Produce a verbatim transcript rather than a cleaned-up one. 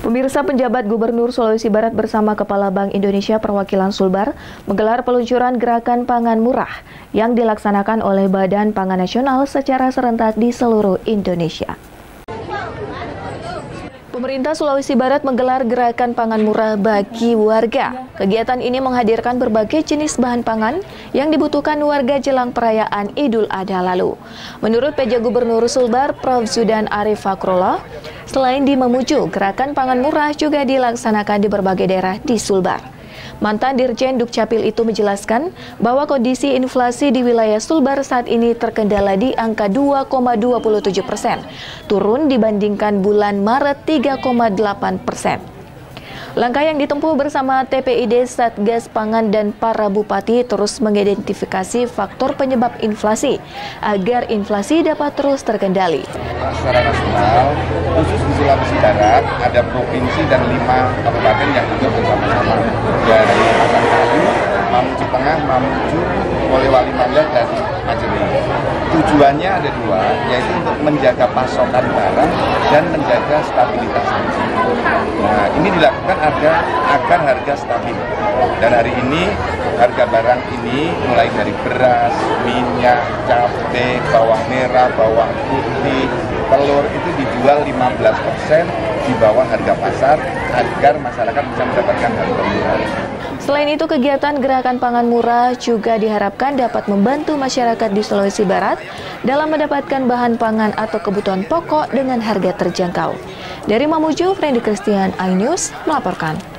Pemirsa, penjabat Gubernur Sulawesi Barat bersama Kepala Bank Indonesia Perwakilan Sulbar menggelar peluncuran gerakan pangan murah yang dilaksanakan oleh Badan Pangan Nasional secara serentak di seluruh Indonesia. Pemerintah Sulawesi Barat menggelar gerakan pangan murah bagi warga. Kegiatan ini menghadirkan berbagai jenis bahan pangan yang dibutuhkan warga jelang perayaan Idul Adha lalu. Menurut P J Gubernur Sulbar, Profesor Zudan Arif Fakrullah, selain di Mamuju, gerakan pangan murah juga dilaksanakan di berbagai daerah di Sulbar. Mantan Dirjen Dukcapil itu menjelaskan bahwa kondisi inflasi di wilayah Sulbar saat ini terkendala di angka dua koma dua tujuh persen, turun dibandingkan bulan Maret tiga koma delapan persen. Langkah yang ditempuh bersama T P I D, Satgas Pangan, dan para bupati terus mengidentifikasi faktor penyebab inflasi agar inflasi dapat terus terkendali. Secara nasional, khusus di Sulawesi Barat, ada provinsi dan lima kabupaten yang juga bersama-sama dari Mamuju, Mamuju Tengah, Mamuju, Polewali Mandar, dan Majene. Tujuannya ada dua, yaitu untuk menjaga pasokan barang dan menjaga stabilitas harga. Nah, ini dilakukan agar, agar harga stabil. Dan hari ini harga barang ini mulai dari beras, minyak, cabai, bawang merah, bawang putih, telur itu dijual lima belas persen di bawah harga pasar agar masyarakat bisa mendapatkan harga murah. Selain itu, kegiatan gerakan pangan murah juga diharapkan dapat membantu masyarakat di Sulawesi Barat dalam mendapatkan bahan pangan atau kebutuhan pokok dengan harga terjangkau. Dari Mamuju, Frendy Christian, iNews melaporkan.